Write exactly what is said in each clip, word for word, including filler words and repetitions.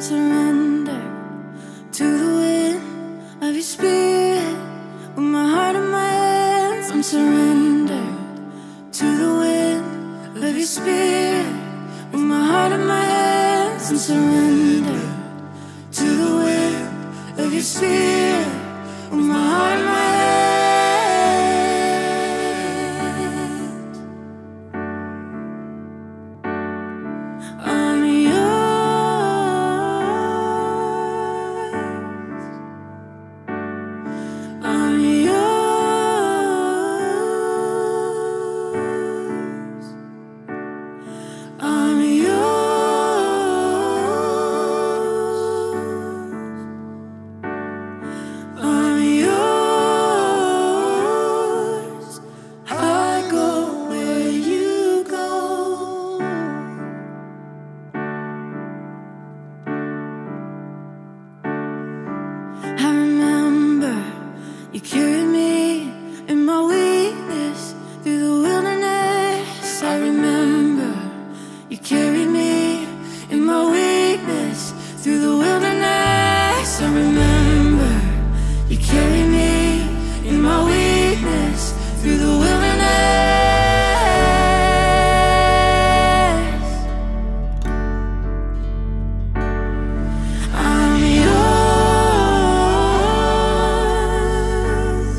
surrender to the wind of your spirit. With my heart in my hands, I'm surrendered to the wind of your spirit. With my heart in my hands, I'm surrendered to the wind of your spirit. With my heart in my hands, I'm yours. I'm yours. I'm yours. I'm yours. I go where you go. I remember you carried me in my weakness through the wilderness. I remember you carried me in my weakness through the wilderness. I remember you carried me in my weakness through the wilderness. I'm yours.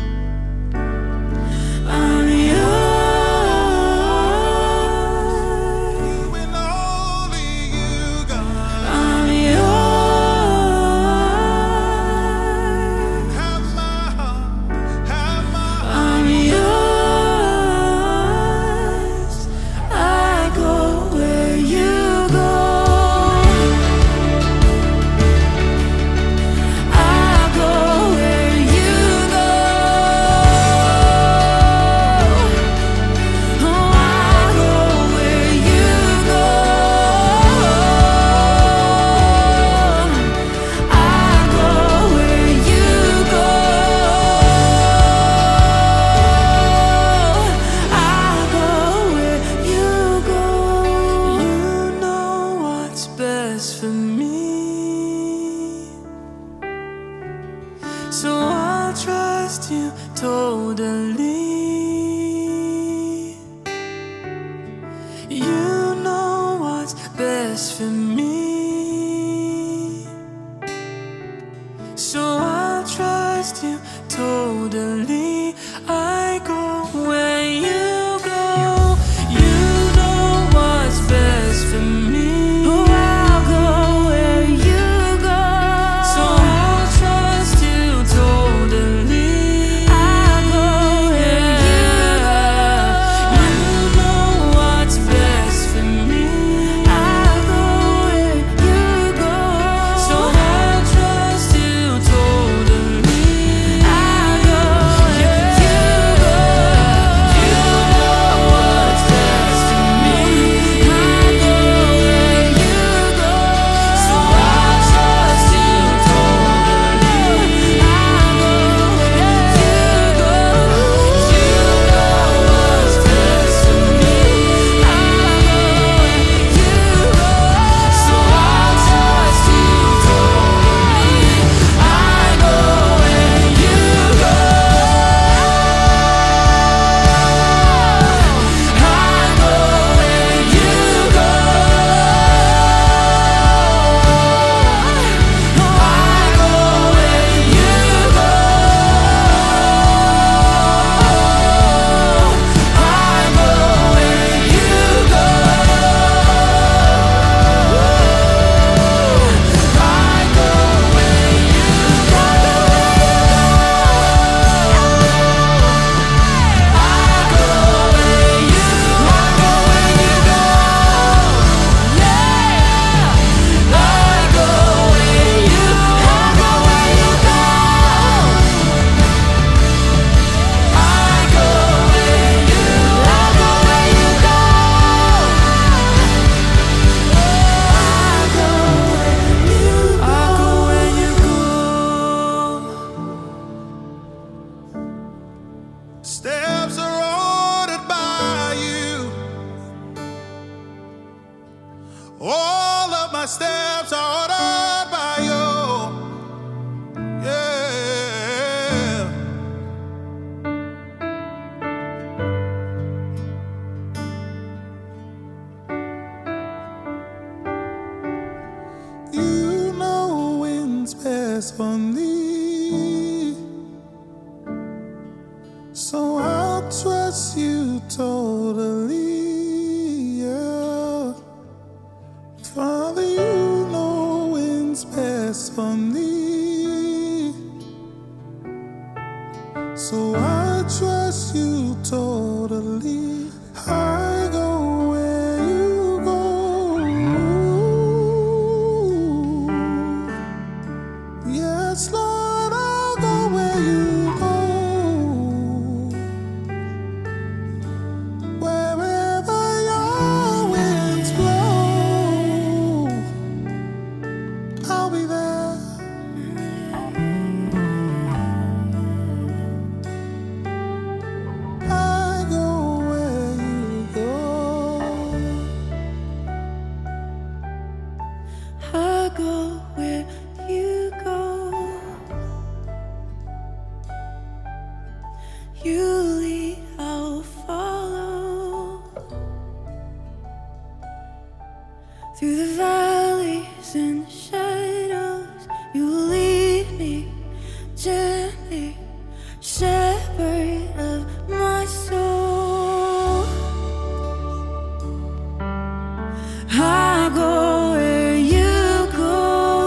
I'm yours. When only you, God, I'm yours. have my heart, have my heart. I'm yours. I go where you go. I go where you go. Oh, I go where you go. I go where you go. I go where you go. You know what's best for me, so I'll trust you totally. You know what's best for me, so I'll trust you totally. I go where you go. You know what's best for me. Oh, I'll go where you go. So I'll trust you totally. I'll go where you go. You know what's best for me. I'll go where you go. So I'll trust you totally. I'll go where best for me. So I'll trust you totally, yeah. Father, you know when's best for me. So I trust you totally. I go where you go. Yes, Lord, I'll go where you go. Wherever your winds blow, I'll be there. I go where you go. I go where you go. You lead, I'll follow. Through the valleys and shadows, you will lead me gently, shepherd of my soul. I go where you go.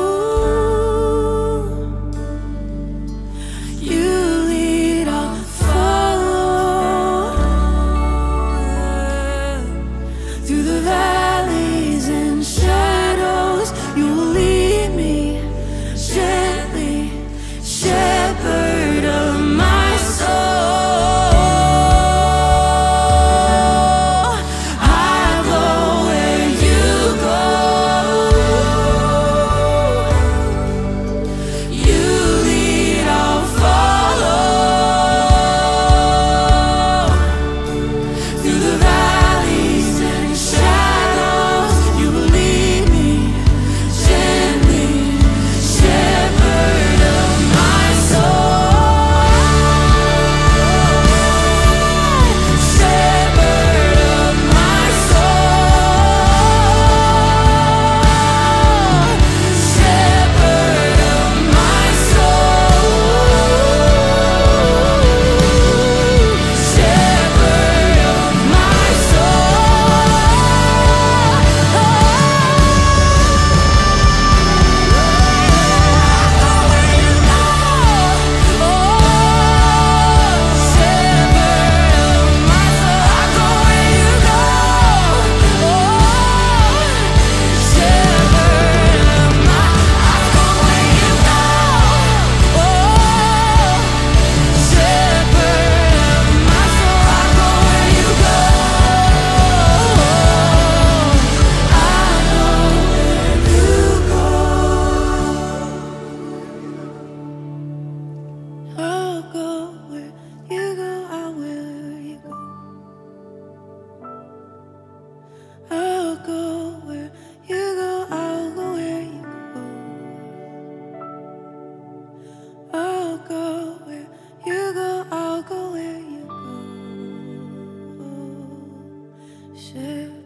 You lead, I'll follow. Through the valleys and shadows, you will lead me gently, shepherd of my soul. I go where you go. You lead, I'll follow. Through the valleys and shadows, you will lead me gently, shepherd of my soul. Shepherd of my soul. Shepherd of my soul. Shepherd of my I'll go where you go, I will you go. I'll go where you go, I'll go where you go. I'll go where you go, I'll go where you go. Share